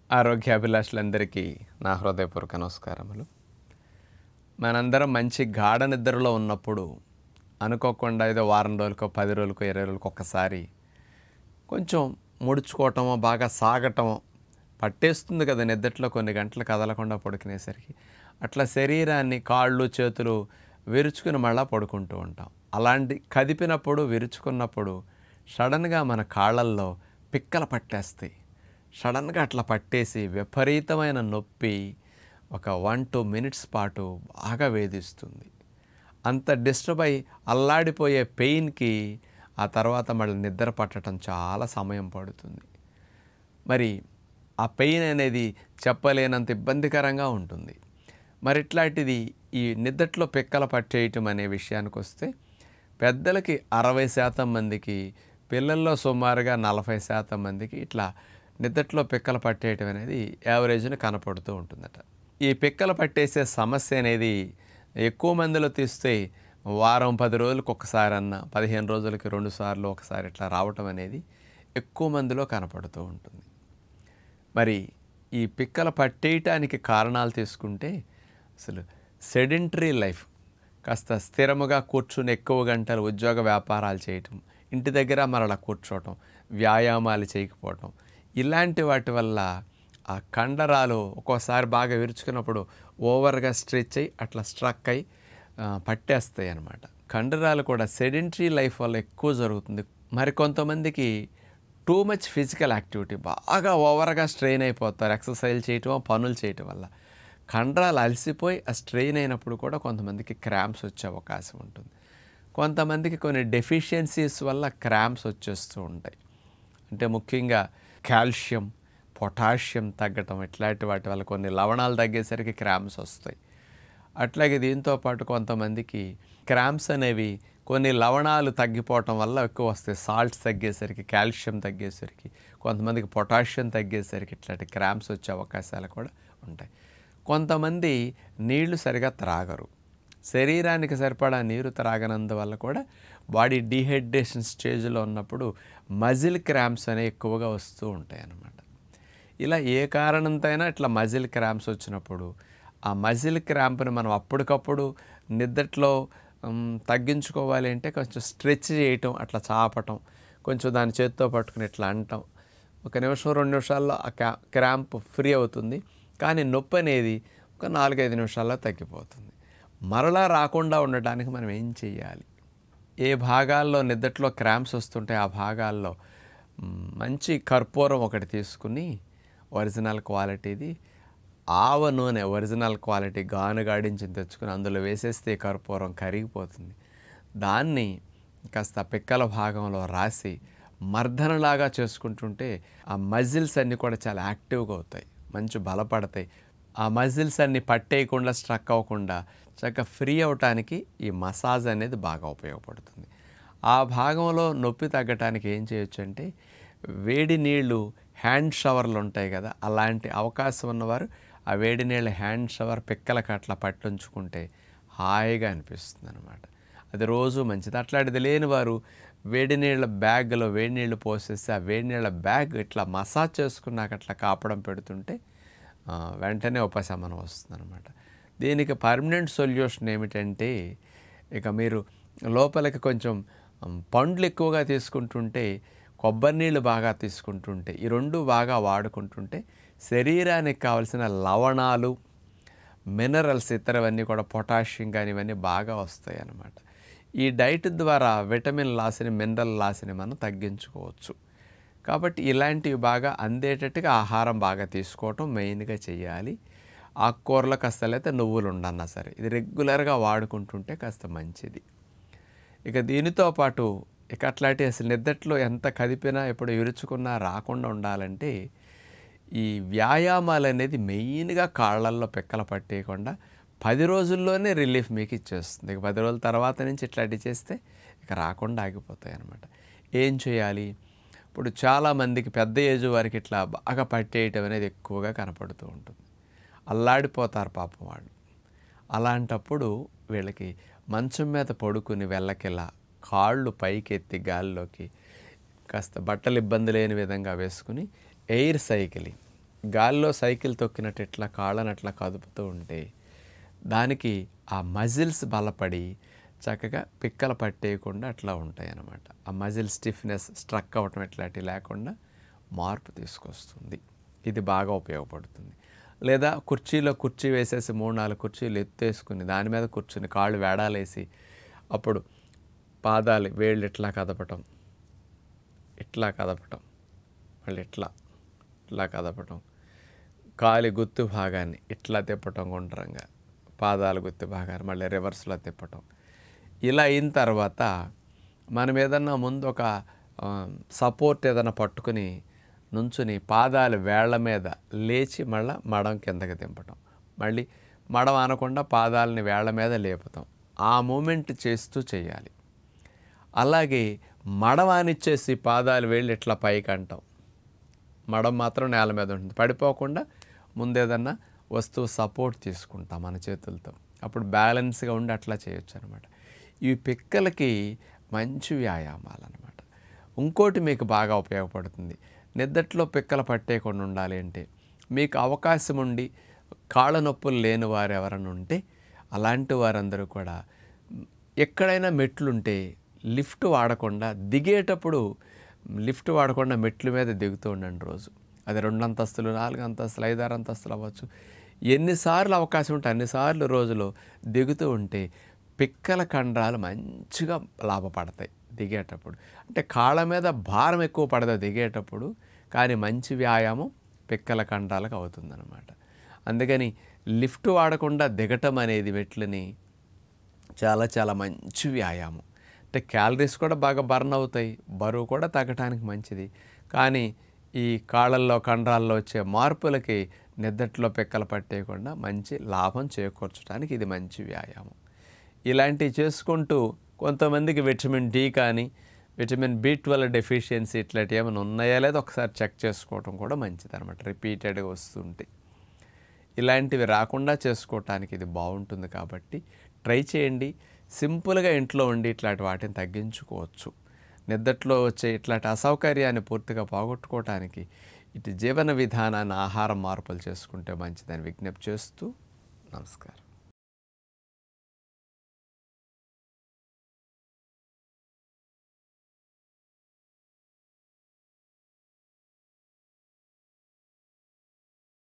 ఆరోగ్యాభిలాషులందరికీ నా హృదయపూర్వక నమస్కారములు. మనందరం మంచి గాఢ నిద్రలో ఉన్నప్పుడు అనుకోకుండా ఏదో వారం రోజులకో 10 రోజులకో 20 రోజులకో ఒక్కసారి కొంచెం ముడుచుకోవటమో బాగా సాగటమో పట్టేస్తుంది కదా. నిద్రలో కొన్ని గంటలు కదలకుండా పడుకునేసరికి అట్లా శరీరాన్ని కాళ్ళు చేతులు విరుచుకుని మళ్ళా పడుకుంటూ ఉంటాం. అలాంటి కదిపినప్పుడు విరుచుకున్నప్పుడు సడన్గా మన కాళ్ళల్లో పిక్కలు పట్టేస్తాయి. సడన్గా అట్లా పట్టేసి విపరీతమైన నొప్పి ఒక 1-2 మినిట్స్ పాటు బాగా వేధిస్తుంది. అంత డిస్టర్బ్ అయి అల్లాడిపోయే పెయిన్కి ఆ తర్వాత మళ్ళీ నిద్ర పట్టడం చాలా సమయం పడుతుంది. మరి ఆ పెయిన్ అనేది చెప్పలేనంత ఇబ్బందికరంగా ఉంటుంది. మరి ఇట్లాంటిది ఈ నిద్రలో పిక్కలు పట్టేయటం అనే విషయానికి వస్తే పెద్దలకి 60% మందికి, పిల్లల్లో సుమారుగా 40% మందికి ఇట్లా నిద్రలో పిక్కలు పట్టేయటం అనేది యావరేజ్న కనపడుతూ ఉంటుందట. ఈ పిక్కలు పట్టేసే సమస్య అనేది ఎక్కువ మందిలో తీస్తే వారం 10 రోజులకు ఒకసారన్నా 15 రోజులకి 2 సార్లు ఒకసారి ఇట్లా రావటం అనేది ఎక్కువ మందిలో కనపడుతూ ఉంటుంది. మరి ఈ పిక్కలు పట్టేయటానికి కారణాలు తీసుకుంటే అసలు సెడెంటరీ లైఫ్, కాస్త స్థిరముగా కూర్చుని ఎక్కువ గంటలు ఉద్యోగ వ్యాపారాలు చేయటం, ఇంటి దగ్గర మరలా కూర్చోవటం, వ్యాయామాలు చేయకపోవటం, ఇలాంటి వాటి వల్ల ఆ కండరాలు ఒక్కోసారి బాగా విరుచుకున్నప్పుడు ఓవర్గా స్ట్రెచ్ అయ్యి అట్లా స్ట్రక్ అయ్యి పట్టేస్తాయి అన్నమాట. కండరాలు కూడా సెడెంటరీ లైఫ్ వల్ల ఎక్కువ జరుగుతుంది. మరి కొంతమందికి టూ మచ్ ఫిజికల్ యాక్టివిటీ, బాగా ఓవర్గా స్ట్రెయిన్ అయిపోతారు ఎక్సర్సైజ్ చేయటం, పనులు చేయటం వల్ల. కండరాలు అలసిపోయి ఆ స్ట్రెయిన్ అయినప్పుడు కూడా కొంతమందికి క్రాంప్స్ వచ్చే అవకాశం ఉంటుంది. కొంతమందికి కొన్ని డెఫిషియన్సీస్ వల్ల క్రాంప్స్ వచ్చేస్తూ ఉంటాయి. అంటే ముఖ్యంగా కాల్షియం, పొటాషియం తగ్గటం, ఇట్లాంటి వాటి వల్ల కొన్ని లవణాలు తగ్గేసరికి క్రాంప్స్ వస్తాయి. అట్లాగే దీంతోపాటు కొంతమందికి క్రాంప్స్ అనేవి కొన్ని లవణాలు తగ్గిపోవటం వల్ల ఎక్కువ వస్తాయి. సాల్ట్స్ తగ్గేసరికి, కాల్షియం తగ్గేసరికి, కొంతమందికి పొటాషియం తగ్గేసరికి ఇట్లాంటి క్రాంప్స్ వచ్చే అవకాశాలు కూడా ఉంటాయి. కొంతమంది నీళ్లు సరిగా త్రాగరు. శరీరానికి సరిపడా నీరు త్రాగనందువల్ల కూడా బాడీ డీహైడ్రేషన్ స్టేజ్లో ఉన్నప్పుడు మజిల్ క్రాంప్స్ అనేవి ఎక్కువగా వస్తూ ఉంటాయి అన్నమాట. ఇలా ఏ కారణంతో అయినా ఇట్లా మజిల్ క్రాంప్స్ వచ్చినప్పుడు ఆ మజిల్ క్రాంప్ని మనం అప్పటికప్పుడు నిద్రలో తగ్గించుకోవాలి అంటే కొంచెం స్ట్రెచ్ చేయటం, అట్లా చాపటం, కొంచెం దాని చేతితో పట్టుకుని ఇట్లా అంటాం. 1 నిమిషం 2 నిమిషాల్లో ఆ క్రాంప్ ఫ్రీ అవుతుంది. కానీ నొప్పి అనేది ఒక 4-5 నిమిషాల్లో తగ్గిపోతుంది. మరలా రాకుండా ఉండటానికి మనం ఏం చేయాలి? ఏ భాగాల్లో నిద్రలో క్రాంప్స్ వస్తుంటే ఆ భాగాల్లో మంచి కర్పూరం ఒకటి తీసుకుని, ఒరిజినల్ క్వాలిటీది ఆవ నూనె, ఒరిజినల్ క్వాలిటీ గానుగాడించి తెచ్చుకుని అందులో వేసేస్తే కర్పూరం కరిగిపోతుంది. దాన్ని కాస్త పిక్కల భాగంలో రాసి మర్దనలాగా చేసుకుంటుంటే ఆ మజిల్స్ అన్నీ కూడా చాలా యాక్టివ్గా అవుతాయి, మంచి బలపడతాయి. ఆ మజిల్స్ అన్ని పట్టేయకుండా, స్ట్రక్ అవ్వకుండా చక్కగా ఫ్రీ అవటానికి ఈ మసాజ్ అనేది బాగా ఉపయోగపడుతుంది. ఆ భాగంలో నొప్పి తగ్గటానికి ఏం చేయొచ్చు అంటే వేడి నీళ్ళు, హ్యాండ్ షవర్లు ఉంటాయి కదా, అలాంటి అవకాశం ఉన్నవారు ఆ వేడి నీళ్ళ హ్యాండ్ షవర్ పిక్కలకు అట్లా పట్టుంచుకుంటే హాయిగా అనిపిస్తుంది అనమాట. అది రోజు మంచిది. అట్లాంటిది లేని వారు వేడి నీళ్ళ బ్యాగ్లో వేడి నీళ్ళు పోసేసి ఆ వేడి నీళ్ళ బ్యాగ్ ఇట్లా మసాజ్ చేసుకున్నాక అట్లా కాపడం పెడుతుంటే వెంటనే ఉపశమనం వస్తుందన్నమాట. దీనికి పర్మనెంట్ సొల్యూషన్ ఏమిటంటే, ఇక మీరు లోపలికి కొంచెం పండ్లు ఎక్కువగా తీసుకుంటుంటే, కొబ్బరి నీళ్ళు బాగా తీసుకుంటుంటే, ఈ 2 బాగా వాడుకుంటుంటే శరీరానికి కావలసిన లవణాలు, మినరల్స్, ఇతరవన్నీ కూడా పొటాషియం కానీ ఇవన్నీ బాగా వస్తాయి అన్నమాట. ఈ డైట్ ద్వారా విటమిన్ లాస్ని, మినరల్ లాస్ని మనం తగ్గించుకోవచ్చు. కాబట్టి ఇలాంటివి బాగా అందేటట్టుగా ఆహారం బాగా తీసుకోవటం మెయిన్గా చేయాలి. ఆకుకూరలు కాస్త, లేకపోతే నువ్వులు ఉండన్నా సరే, ఇది రెగ్యులర్గా వాడుకుంటుంటే కాస్త మంచిది. ఇక దీనితో పాటు ఇక అట్లాంటి అసలు నిద్రలో ఎంత కదిపినా ఎప్పుడు విరుచుకున్నా రాకుండా ఉండాలంటే ఈ వ్యాయామాలు అనేది మెయిన్గా కాళ్ళల్లో పిక్కలు పట్టేయకుండా 10 రోజుల్లోనే రిలీఫ్ మీకు ఇచ్చేస్తుంది. ఇక 10 రోజుల తర్వాత నుంచి ఇట్లాంటివి చేస్తే ఇక రాకుండా ఆగిపోతాయి అన్నమాట. ఏం చేయాలి? ఇప్పుడు చాలామందికి పెద్ద ఏజ్ వారికి ఇట్లా బాగా పట్టేయటం అనేది ఎక్కువగా కనపడుతూ ఉంటుంది. అల్లాడిపోతారు పాపం వాళ్ళు. అలాంటప్పుడు వీళ్ళకి మంచం మీద పడుకుని వెళ్ళకిలా కాళ్ళు పైకెత్తి గాల్లోకి కాస్త బట్టలు ఇబ్బంది లేని విధంగా వేసుకుని ఎయిర్ సైకిలింగ్, గాలిలో సైకిల్ తొక్కినట్టు ఇట్లా కాళ్ళని అట్లా కదుపుతూ ఉంటే దానికి ఆ మజిల్స్ బలపడి చక్కగా పిక్కలు పట్టేయకుండా అట్లా ఉంటాయి అన్నమాట. ఆ మజిల్ స్టిఫ్నెస్ స్ట్రక్ అవ్వటం ఇట్లాంటివి లేకుండా మార్పు తీసుకొస్తుంది. ఇది బాగా ఉపయోగపడుతుంది. లేదా కుర్చీ వేసేసి 3-4 కుర్చీలు ఎత్తేసుకుని దాని మీద కూర్చుని కాళ్ళు వేడాలేసి అప్పుడు పాదాలు వేళ్ళు ఇట్లా కదపటం, మళ్ళీ ఇట్లా కదపటం, కాలి గుత్తు భాగాన్ని ఇట్లా తిప్పటం గుండ్రంగా, పాదాల గుత్తు భాగాన్ని మళ్ళీ రివర్స్లో తిప్పటం. ఇలా అయిన తర్వాత మనం ఏదన్నా ముందు ఒక సపోర్ట్ ఏదైనా పట్టుకుని నుంచుని పాదాలు వేళ్ల మీద లేచి మళ్ళీ మడం కిందకి దింపటం, మళ్ళీ మడం అనకుండా పాదాలని వేళ్ల మీద లేపుతాం. ఆ మూమెంట్ చేస్తూ చేయాలి. అలాగే మడం ఆనిచ్చేసి పాదాలు వేళ్ళు ఇట్లా పైకి అంటాం, మడం మాత్రం నేల మీద ఉంటుంది. పడిపోకుండా ముందేదన్నా వస్తువు సపోర్ట్ తీసుకుంటాం మన చేతులతో, అప్పుడు బ్యాలెన్స్గా ఉండి అట్లా చేయొచ్చు అనమాట. ఇవి పిక్కలకి మంచి వ్యాయామాలు అనమాట. ఇంకోటి మీకు బాగా ఉపయోగపడుతుంది. నిద్దట్లో పిక్కలు పట్టేయకుండా ఉండాలి అంటే మీకు అవకాశం ఉండి కాళ్ళ నొప్పులు లేని వారు ఎవరైనా ఉంటే అలాంటి వారందరూ కూడా ఎక్కడైనా మెట్లుంటే లిఫ్ట్ వాడకుండా దిగేటప్పుడు మెట్ల మీద దిగుతూ ఉండండి రోజు. అది 2 అంతస్తులు, 4 అంతస్తులు, 5-6 అంతస్తులు అవ్వచ్చు. ఎన్నిసార్లు అవకాశం ఉంటే అన్నిసార్లు రోజులో దిగుతూ ఉంటే పిక్కల కండరాలు మంచిగా లాభపడతాయి దిగేటప్పుడు. అంటే కాళ్ళ మీద భారం ఎక్కువ పడదు దిగేటప్పుడు, కానీ మంచి వ్యాయామం పిక్కల కండరాలకు అవుతుందన్నమాట. అందుకని లిఫ్ట్ వాడకుండా దిగటం అనేది మెట్లని చాలా మంచి వ్యాయామం. అంటే క్యాలరీస్ కూడా బాగా బర్న్ అవుతాయి, బరువు కూడా తగ్గటానికి మంచిది. కానీ ఈ కాళ్ళల్లో కండరాల్లో వచ్చే మార్పులకి నిద్దట్లో పిక్కలు పట్టేయకుండా మంచి లాభం చేకూర్చడానికి ఇది మంచి వ్యాయామం. ఇలాంటివి చేసుకుంటూ కొంతమందికి విటమిన్ డి కానీ విటమిన్ B12 డెఫిషియన్సీ ఇట్లాంటివి ఏమైనా ఉన్నాయా లేదా ఒకసారి చెక్ చేసుకోవటం కూడా మంచిది అనమాట. రిపీటెడ్గా వస్తుంటే ఇలాంటివి రాకుండా చేసుకోవటానికి ఇది బాగుంటుంది. కాబట్టి ట్రై చేయండి. సింపుల్గా ఇంట్లో ఉండి ఇట్లాంటి వాటిని తగ్గించుకోవచ్చు. నిద్దట్లో వచ్చే ఇట్లాంటి అసౌకర్యాన్ని పూర్తిగా పోగొట్టుకోవటానికి ఇటు జీవన విధానాన్ని, ఆహార మార్పులు చేసుకుంటే మంచిదని విజ్ఞప్తి చేస్తూ నమస్కారం.